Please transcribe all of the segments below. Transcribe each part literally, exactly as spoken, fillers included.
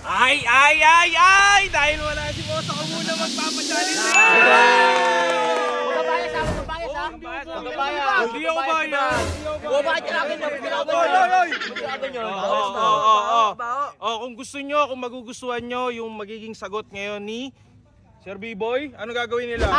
Ay, ay, ay, ay! Dahil wala si Boss, ako muna magpapachallenge. Magbabayas ha, magbabayas ha. Magbabayas. Hindi ako bayas. O, bakit kailangan nyo? Kailangan nyo. Kailangan nyo. Oo, oo, oo. Oh, kung gusto nyo, kung magugustuhan nyo yung magiging sagot ngayon ni Sir B-Boy, ano gagawin nila?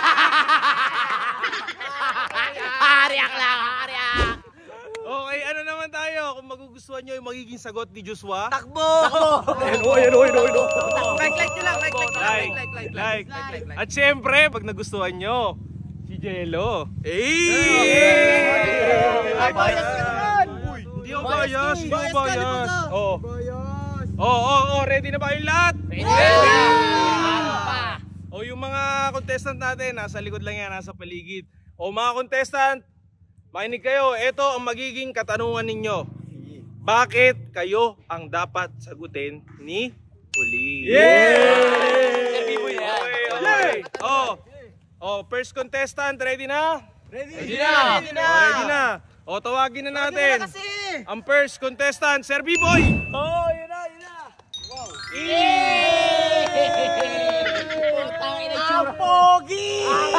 Hariak lang, hariak. Okay, ano naman tayo? Kung magugustuhan nyo yung magiging sagot ni Joshua? Takbo! Takbo! Ayan o, ayan o, ayan o, ayan o. Like, like nyo lang, like, like, Like, like, like, like, like. At syempre, pag nagustuhan nyo, si Jello. Eh! Ay, bias ka naman! Hindi ako bias, hindi ako bias. Oo. Oo, oo, oo, ready na ba yung lahat? Ready! Ano pa? O yung mga contestant natin, nasa likod lang yan, nasa paligid. O mga contestant, makinig kayo, ito ang magiging katanungan ninyo. Bakit kayo ang dapat sagutin ni Uli? Yeah! Okay, okay. Oh, oh, first contestant, ready na? Ready na! Ready na! Oh, ready na. O, tawagin na natin. Ang first contestant, Sir B-Boy! Oh, yun na, yun na! Wow! Ang pogi!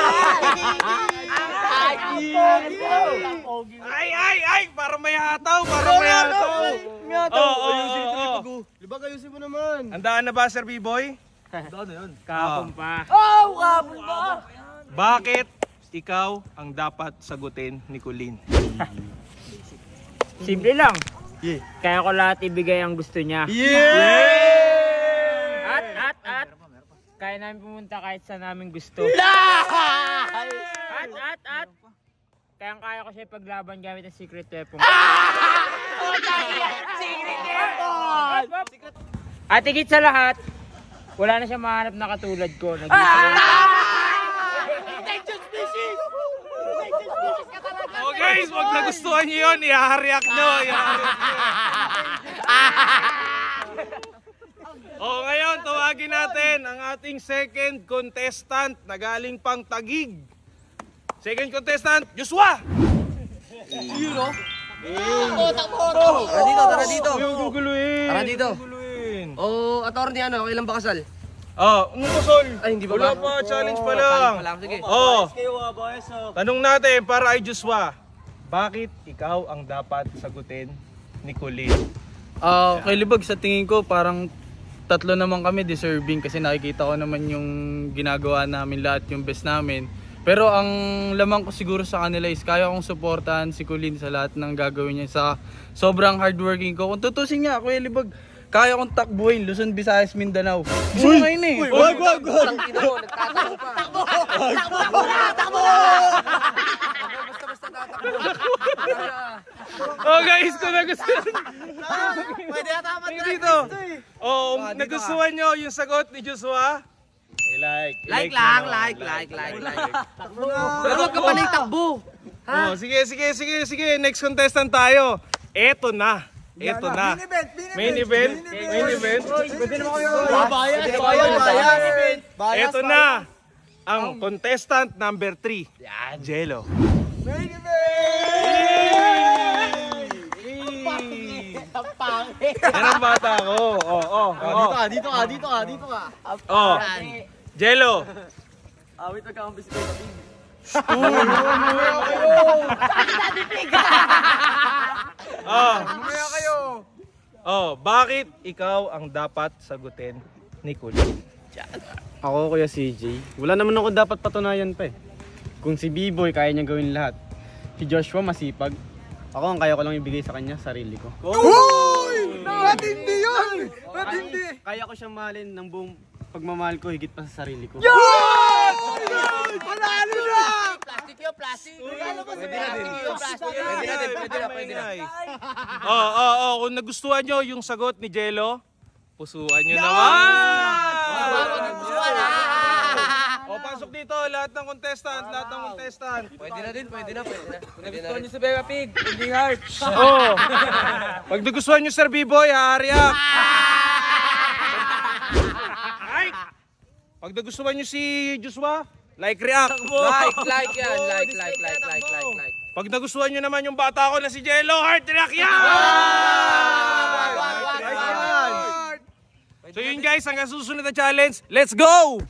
Ay, ay, ay! Para may hataw, para may hataw! May hataw! Oo, oo, oo. Libag, ayusin mo naman. Handaan na ba, Sir B-Boy? Handaan na yun. Kapon pa. Oh, kapon pa! Bakit ikaw ang dapat sagutin ni Colleen? Simple lang. Yeah. Kaya ko lahat ibigay ang gusto niya. Yeah! At, at, at. Kaya namin pumunta kahit saan namin gusto. Ay! At, at, at. Kaya kaya ko siya ipaglaban gamit ang secret weapon. Secret weapon! At higit sa lahat, wala na siya mahanap na katulad ko. Nag Protection species! Protection species ka talaga! Oh guys, wag nagustuhan niyo yun, ihahariak nyo, ihahariak nyo. Oh, ngayon, tawagin natin ang ating second contestant na galing pang Taguig. Second contestant, Joshua! Takbo, takbo, takbo! Tara dito, tara dito. Huwag guguluhin. Tara dito. Guguluhin. Oh, attorney ano, kailan ba kasal? Oh, ano ba, Sol? Ay, hindi ba Wala ba? pa, challenge pa Oh, lang. challenge pa lang, sige. Oh, tanong natin para ay Joshua. Bakit ikaw ang dapat sagutin ni Colleen? Ah, kay Libag, sa tingin ko parang tatlo naman kami deserving kasi nakikita ko naman yung ginagawa namin lahat, yung best namin. Pero ang lamang ko siguro sa kanila is kaya kong suportahan si Colleen sa lahat ng gagawin niya sa sobrang hardworking ko. Kung tutusin niya, Kuya Libag, kaya kong takbuhin Luzon, Visayas, Mindanao. Gusto ko ngayon eh. Wag, wag, wag! Nagtatakbo pa. Takbo! Takbo muna! Takbo! Basta-basta tatakbo. Oh guys, kung nagustuhan Pwede na tama Tingin dito. Oh, kung nagustuhan nyo yung sagot ni Joshua, eh, like. Like nyo lang, na. like, like, like, like. Takbo! Pero huwag ka pa na takbo. Oh, sige, sige, sige, sige. Next contestant tayo. Eto na. Eto na. Main event. Main event. Pwede naman kayo. Bayas! Bayas! Bayas! Eto na. Ang contestant number three. Yan, Jello. Ang pangit! Yan ang bata ko. Oh, oh, oh. Dito ka, dito ka, dito ka. Oh. Jello. Awit ka ang bisikleta, big. Oh. Oh, bakit ikaw ang dapat sagutin ni Colleen? Ako, Kuya C J, wala naman ako dapat patunayan pa eh. Kung si B-Boy kaya niyang gawin lahat, si Joshua masipag, ako ang kaya ko lang ibigay sa kanya, sarili ko. Uy! Matindi yun! Matindi! Kaya ko siyang mahalin ng buong pagmamahal ko higit pa sa sarili ko. Yes! Panalo na! Plastic yun, plastic! Pwede na din. Plastic yun, Pwede na din, pwede na, pwede na. Oh, oh, oh, kung nagustuhan nyo yung sagot ni Jello, pusuan nyo naman! O, pasok dito, lahat ng contestant, lahat ng contestant. Pwede na din, pwede na, pwede na. Pwede na rin. si Beba Pig, hindi heart. Oh. Pag nagustuhan nyo, Sir B-Boy, hahariak. Ay! Pag nagustuhan nyo si Joshua, like, react. Like, like yan, like, like, like, like, like, like. Pag nagustuhan nyo naman yung bata ko na si Jello, heart react yan! So yun guys, hanggang susunod na challenge. Let's go!